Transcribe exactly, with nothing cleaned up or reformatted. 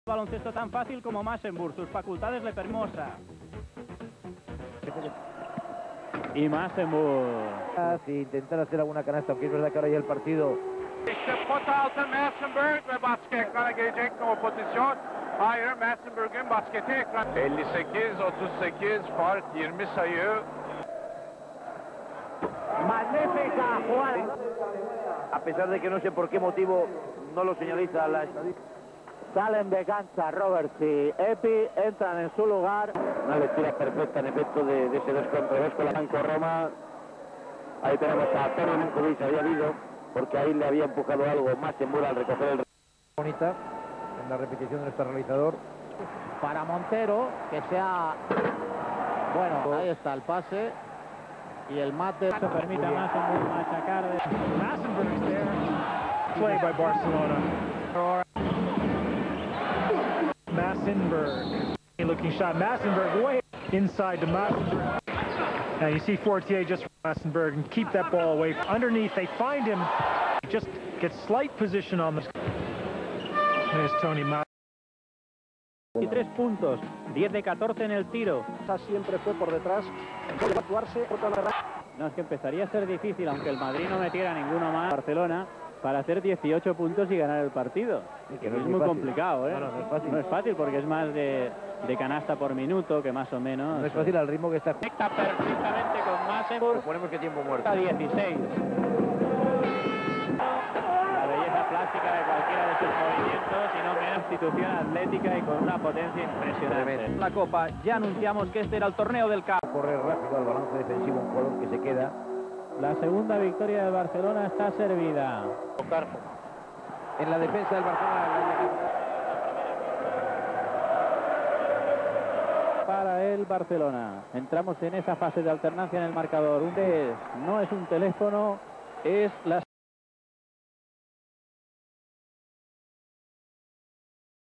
Baloncesto tan fácil como Massenburg, sus facultades le permosa. Y Massenburg. Si intentara hacer alguna canasta, aunque es verdad que ahora ya el partido... İşte pota altı Massenburg ve basket ekrana gelecek o pozisyon. Hayır, Massenburg'un basketi ekran. elli sekiz otuz sekiz fark yirmi sayı. Magnífica jugada. A pesar de que no sé por qué motivo no lo señaliza la estadística. Salen de cancha Roberts y Epi, entran en su lugar. Una lectura perfecta en efecto de, de ese dos contra dos con la Banco Roma. Ahí tenemos a Tony Mankovic, había habido, porque ahí le había empujado algo más en muro al recoger el... Bonita, en la repetición de nuestro realizador. Para Montero, que sea... Bueno, ahí está el pase. Y el mate... Se permite a Massenburg machacar. De... Massenburg's there. Play by Barcelona. Massenburg. Looking shot. Massenburg way inside to Massenburg. Now you see Fortier just from Massenburg and keep that ball away. Underneath, they find him. Just gets slight position on the... There's Tony Massenburg. veintitrés puntos, diez de catorce en el tiro. Siempre fue por detrás. Puede actuarse. No, es que empezaría a ser difícil, aunque el Madrid no metiera ninguno más. Barcelona para hacer dieciocho puntos y ganar el partido. Sí, que es no es muy fácil. complicado, ¿eh? No, no, no es fácil. No es fácil porque es más de, de canasta por minuto, que más o menos. No es fácil al ritmo que está. Conecta perfectamente con Massenburg. Ponemos que tiempo muerto. A dieciséis. La belleza plástica de cualquiera de sus movimientos y no menos institución atlética y con una potencia impresionante. Tremendo. La Copa, ya anunciamos que este era el torneo del C A P. Corre rápido al balance defensivo, un jugador que se queda. La segunda victoria de Barcelona está servida. En la defensa del Barcelona. Para el Barcelona. Entramos en esa fase de alternancia en el marcador. Un no es un teléfono, es la...